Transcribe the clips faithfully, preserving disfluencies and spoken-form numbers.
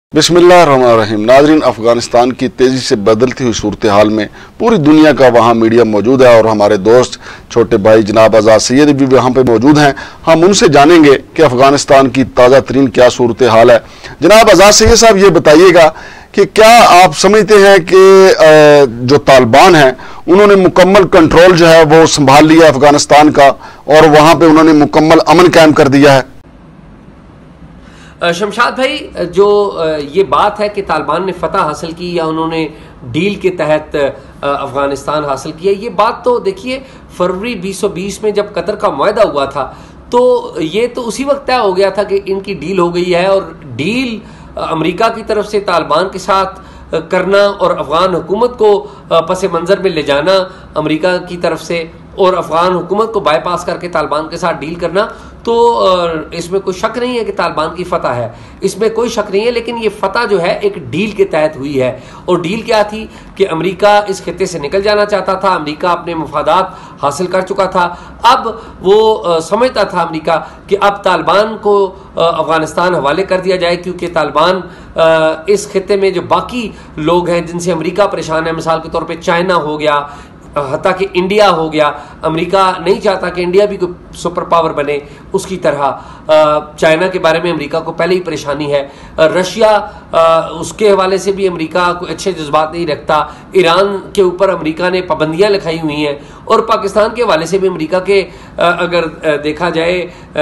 बिस्मिल्लाहिर्रहमानिर्रहीम। नाज़रीन, अफ़गानिस्तान की तेज़ी से बदलती हुई सूरत हाल में पूरी दुनिया का वहाँ मीडिया मौजूद है और हमारे दोस्त छोटे भाई जनाब आज़ाद सैयद भी वहाँ पे मौजूद हैं। हम उनसे जानेंगे कि अफ़गानिस्तान की ताज़ा तरीन क्या सूरत हाल है। जनाब आज़ाद सैयद साहब, ये बताइएगा कि क्या आप समझते हैं कि जो तालिबान हैं उन्होंने मुकम्मल कंट्रोल जो है वो संभाल लिया अफ़गानिस्तान का और वहाँ पर उन्होंने मुकम्मल अमन कायम कर दिया है? शमशाद भाई, जो ये बात है कि तालिबान ने फतह हासिल की या उन्होंने डील के तहत अफ़गानिस्तान हासिल किया, ये बात तो देखिए फरवरी बीस सौ बीस में जब कतर का मुआहदा हुआ था तो ये तो उसी वक्त तय हो गया था कि इनकी डील हो गई है। और डील अमेरिका की तरफ से तालिबान के साथ करना और अफ़गान हुकूमत को पस मंज़र में ले जाना अमेरिका की तरफ से और अफ़गान हुकूमत को बाईपास करके तालिबान के साथ डील करना, तो इसमें कोई शक नहीं है कि तालिबान की फतह है, इसमें कोई शक नहीं है। लेकिन ये फतह जो है एक डील के तहत हुई है। और डील क्या थी कि अमेरिका इस खित्ते से निकल जाना चाहता था, अमेरिका अपने मफादात हासिल कर चुका था। अब वो समझता था अमेरिका कि अब तालिबान को अफ़गानिस्तान हवाले कर दिया जाए, क्योंकि तालिबान इस खित्ते में जो बाकी लोग हैं जिनसे अमेरिका परेशान है, मिसाल के तौर पर चाइना हो गया, हत्ता कि इंडिया हो गया, अमेरिका नहीं चाहता कि इंडिया भी कोई सुपर पावर बने उसकी तरह। चाइना के बारे में अमेरिका को पहले ही परेशानी है, रशिया उसके हवाले से भी अमेरिका को अच्छे जज्बात नहीं रखता, ईरान के ऊपर अमेरिका ने पाबंदियां लगाई हुई हैं और पाकिस्तान के हवाले से भी अमेरिका के अगर देखा जाए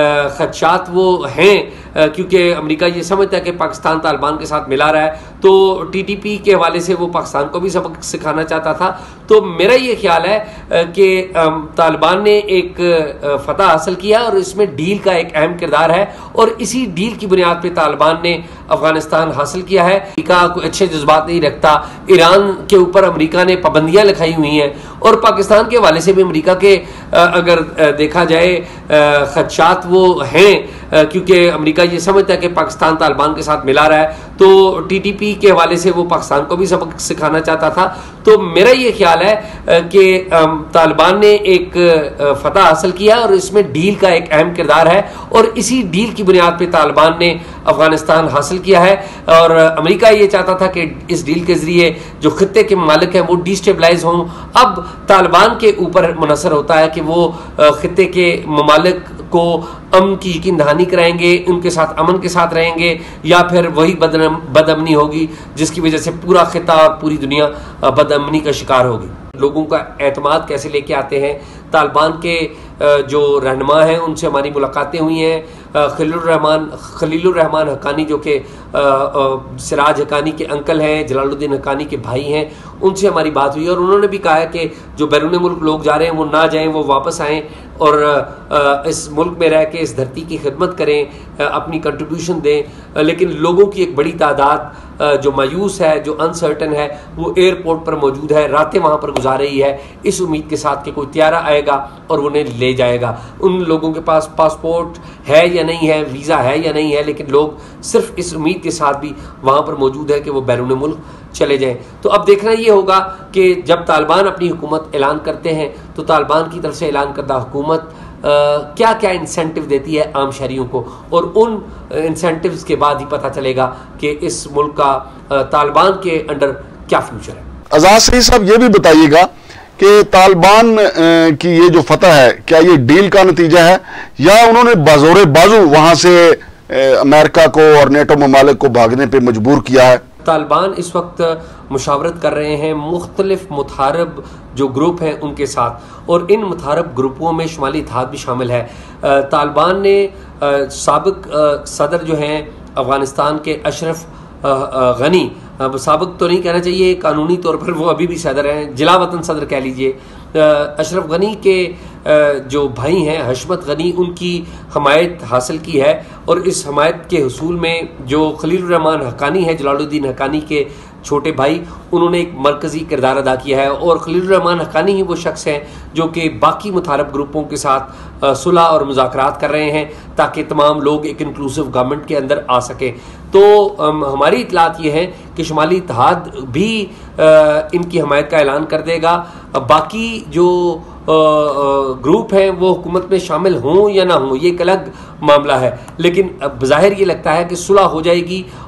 खदशात वो हैं, क्योंकि अमेरिका ये समझता है कि पाकिस्तान तालिबान के साथ मिला रहा है, तो टीटीपी के हवाले से वो पाकिस्तान को भी सबक सिखाना चाहता था। तो मेरा ये ख्याल है कि तालिबान ने एक फतह हासिल किया और इसमें डील का एक अहम किरदार है और इसी डील की बुनियाद पर तालिबान ने अफगानिस्तान हासिल किया है। अमेरिका को अच्छे जज्बात नहीं रखता, ईरान के ऊपर अमेरिका ने पाबंदियां लगाई हुई हैं और पाकिस्तान के हवाले से भी अमेरिका के अगर देखा जाए खदशात वो हैं, क्योंकि अमेरिका ये समझता है कि पाकिस्तान तालिबान के साथ मिला रहा है, तो टीटीपी के हवाले से वो पाकिस्तान को भी सबक सिखाना चाहता था। तो मेरा ये ख्याल है कि तालिबान ने एक फतह हासिल किया और इसमें डील का एक अहम किरदार है और इसी डील की बुनियाद पर तालिबान ने अफगानिस्तान हासिल किया है। और अमेरिका ये चाहता था कि इस डील के जरिए जो खित्ते के मालिक हैं वो डिस्टेबलाइज हों। अब तालिबान के ऊपर मुनसर होता है कि वो खित्ते के ममालिक को अमन की यकीन दहानी कराएंगे, उनके साथ अमन के साथ रहेंगे, या फिर वही बदअमनी होगी जिसकी वजह से पूरा खित्ता और पूरी दुनिया बदअमनी का शिकार होगी। लोगों का एतमाद कैसे लेके आते हैं? तालिबान के जो रहनुमा हैं उनसे हमारी मुलाकातें हुई हैं। खलीलुर रहमान खलीलुर रहमान हक्कानी जो कि सिराज हक्कानी के अंकल हैं, जलालुद्दीन हक्कानी के भाई हैं, उनसे हमारी बात हुई और उन्होंने भी कहा है कि जो बैरून मुल्क लोग जा रहे हैं वो ना जाएं, वो वापस आएँ और इस मुल्क में रह के इस धरती की खिदमत करें, अपनी कंट्रीब्यूशन दें। लेकिन लोगों की एक बड़ी तादाद जो मायूस है, जो अनसर्टन है, वो एयरपोर्ट पर मौजूद है, रातें वहाँ पर गुजार रही है इस उम्मीद के साथ कि कोई त्यारा आएगा और उन्हें ले जाएगा। उन लोगों के पास पासपोर्ट है या नहीं है, वीज़ा है या नहीं है, लेकिन लोग सिर्फ इस उम्मीद के साथ भी वहाँ पर मौजूद है कि वो बैरून मुल्क चले जाएं। तो अब देखना ये होगा कि जब तालिबान अपनी हुकूमत ऐलान करते हैं तो तालिबान की तरफ से ऐलान करदा हुकूमत क्या क्या इंसेंटिव देती है आम शहरियों को, और उन इंसेंटिव्स के बाद ही पता चलेगा कि इस मुल्क का तालिबान के अंडर क्या फ्यूचर है। आज़ाद सैयद साहब, ये भी बताइएगा कि तालिबान की ये जो फतह है क्या ये डील का नतीजा है या उन्होंने बाज़ोरे बाजू वहाँ से अमेरिका को और नेटो ममालिक को भागने पर मजबूर किया है? तालिबान इस वक्त मुशावरत कर रहे हैं मुख्तलिफ मुतारब जो ग्रुप हैं उनके साथ, और इन मुतारब ग्रुपों में शुमाली इत्तेहाद भी शामिल है। तालिबान ने साबिक सदर जो हैं अफ़गानिस्तान के अशरफ गनी, साबिक तो नहीं कहना चाहिए, कानूनी तौर पर वो अभी भी सदर हैं, जिला वतन सदर कह लीजिए, अशरफ गनी के जो भाई हैं हशमत गनी, उनकी हमायत हासिल की है और इस हमायत के हुसूल में जो खलीलुर रहमान हक्कानी है, जलालुद्दीन हक्कानी के छोटे भाई, उन्होंने एक मरकज़ी किरदार अदा किया है। और खलीलुर रहमान हक्कानी ही वो शख्स हैं जो कि बाकी मुतारब ग्रुपों के साथ सुलह और मुज़ाकरात कर रहे हैं ताकि तमाम लोग एक इंक्लूसिव गवर्नमेंट के अंदर आ सकें। तो हमारी इतलात ये है कि शुमाली इत्तेहाद भी इनकी हमायत का ऐलान कर देगा। बाकी जो ग्रुप हैं वो हुकूमत में शामिल हों या ना हों ये एक अलग मामला है, लेकिन बज़ाहिर ये लगता है कि सुलह हो जाएगी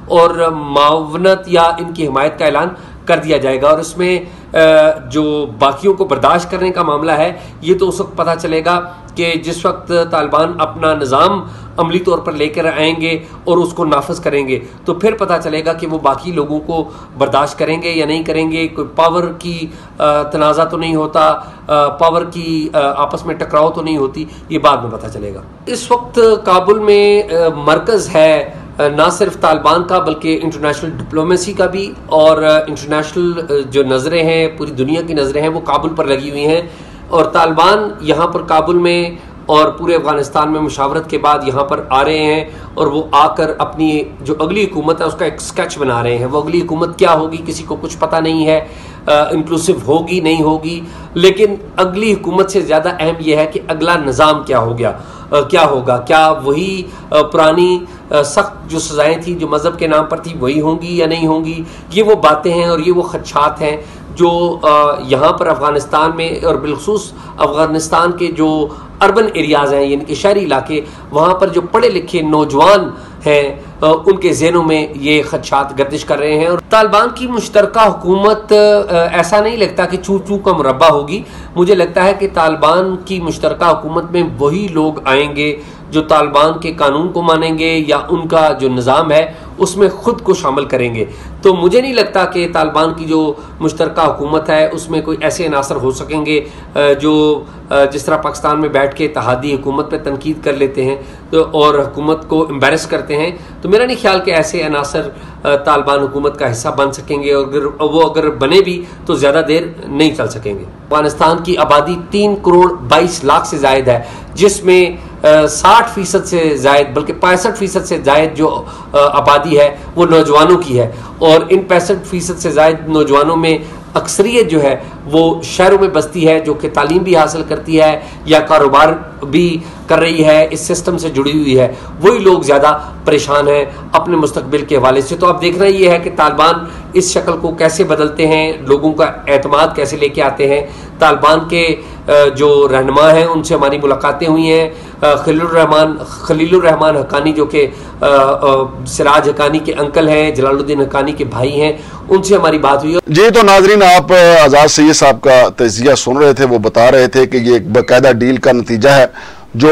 और मावनत या इनकी हिमायत का ऐलान कर दिया जाएगा। और इसमें जो बाकियों को बर्दाश्त करने का मामला है, ये तो उस वक्त पता चलेगा कि जिस वक्त तालिबान अपना निज़ाम अमली तौर पर लेकर आएंगे और उसको नाफज करेंगे, तो फिर पता चलेगा कि वो बाकी लोगों को बर्दाश्त करेंगे या नहीं करेंगे। कोई पावर की तनाज़ा तो नहीं होता, पावर की आपस में टकराव तो नहीं होती, ये बाद में पता चलेगा। इस वक्त काबुल में मरकज़ है ना सिर्फ तालिबान का बल्कि इंटरनेशनल डिप्लोमेसी का भी, और इंटरनेशनल जो नज़रें हैं, पूरी दुनिया की नज़रें हैं, वो काबुल पर लगी हुई हैं। और तालिबान यहाँ पर काबुल में और पूरे अफगानिस्तान में मुशावरत के बाद यहाँ पर आ रहे हैं और वो आकर अपनी जो अगली हुकूमत है उसका एक स्केच बना रहे हैं। वो अगली हुकूमत क्या होगी किसी को कुछ पता नहीं है, इंक्लूसिव होगी नहीं होगी, लेकिन अगली हुकूमत से ज़्यादा अहम यह है कि अगला निज़ाम क्या हो गया, आ, क्या होगा, क्या वही आ, पुरानी सख्त जो सज़ाएँ थी जो मज़हब के नाम पर थी वही होंगी या नहीं होंगी। ये वो बातें हैं और ये वो खदशात हैं जो यहाँ पर अफ़गानिस्तान में और बिलखुसूस अफ़गानिस्तान के जो अर्बन एरियाज़ हैं यानी कि शहरी इलाके, वहाँ पर जो पढ़े लिखे नौजवान हैं उनके ज़हनों में ये खदशात गर्दिश कर रहे हैं। और तालिबान की मुश्तरका हुकूमत ऐसा नहीं लगता कि चू चू का मुरब्बा होगी। मुझे लगता है कि तालिबान की मुश्तरका हुकूमत में वही लोग आएंगे जो तालिबान के कानून को मानेंगे या उनका जो निज़ाम है उसमें ख़ुद को शामिल करेंगे। तो मुझे नहीं लगता कि तालिबान की जो मुश्तरका हुकूमत है उसमें कोई ऐसे अनासर हो सकेंगे जो जिस तरह पाकिस्तान में बैठ के इत्तेहादी हुकूमत पर तनकीद कर लेते हैं तो और हुकूमत को एम्बेरस करते हैं। तो मेरा नहीं ख्याल कि ऐसे अनासर तालिबान हुकूमत का हिस्सा बन सकेंगे, और अगर वो अगर बने भी तो ज़्यादा देर नहीं चल सकेंगे। अफगानिस्तान की आबादी तीन करोड़ बाईस लाख से ज़ायद है, जिसमें साठ फीसद से जायद बल्कि पैंसठ फीसद से जायद जो आबादी है वो नौजवानों की है। और इन पैंसठ फीसद से जायद नौजवानों में अक्सरियत जो है वो शहरों में बसती है, जो कि तालीम भी हासिल करती है या कारोबार भी कर रही है, इस सिस्टम से जुड़ी हुई है। वही लोग ज़्यादा परेशान हैं अपने मुस्तकबिल के हवाले से। तो अब देखना ये है कि तालिबान इस शक्ल को कैसे बदलते हैं, लोगों का एतमाद कैसे लेके आते हैं। तालिबान के जो रहनुमा हैं उनसे हमारी मुलाकातें हुई हैं। खलीलुर रहमान खलीलुर रहमान हक्कानी जो कि सिराज हक्कानी के अंकल हैं, जलालुद्दीन हक्कानी के भाई हैं, उनसे हमारी बात हुई। जी तो नाजरीन, आप आज़ाद सैयद साहब का तज़किया सुन रहे थे। वो बता रहे थे कि ये एक बाकायदा डील का नतीजा है जो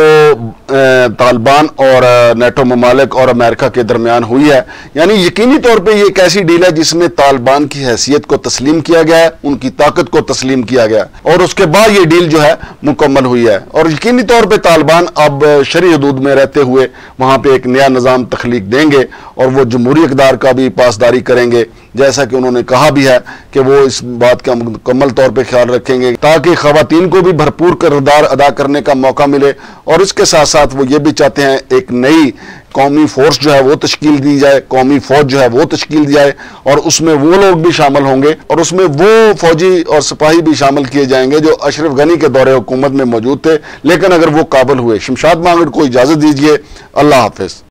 तालिबान और नेटो ममालिक और अमेरिका के दरमियान हुई है। यानी यकीनी तौर पे ये एक ऐसी डील है जिसमें तालिबान की हैसियत को तस्लीम किया गया है, उनकी ताकत को तस्लीम किया गया और उसके बाद ये डील जो है मुकम्मल हुई है। और यकीनी तौर पे तालिबान अब शरई हदूद में रहते हुए वहाँ पे एक नया निज़ाम तख्लीक देंगे और वो जमहूरी इक़्तिदार का भी पासदारी करेंगे, जैसा कि उन्होंने कहा भी है कि वो इस बात का मुकम्मल तौर पे ख्याल रखेंगे ताकि ख़वातीन को भी भरपूर किरदार अदा करने का मौका मिले। और इसके साथ साथ वो ये भी चाहते हैं एक नई कौमी फोर्स जो है वो तश्कील दी जाए, कौमी फौज जो है वो तश्कील दी जाए और उसमें वो लोग भी शामिल होंगे और उसमें वो फौजी और सिपाही भी शामिल किए जाएंगे जो अशरफ गनी के दौरे हुकूमत में मौजूद थे, लेकिन अगर वो काबिल हुए। शमशाद मांगड़ को इजाज़त दीजिए। अल्लाह हाफिज़।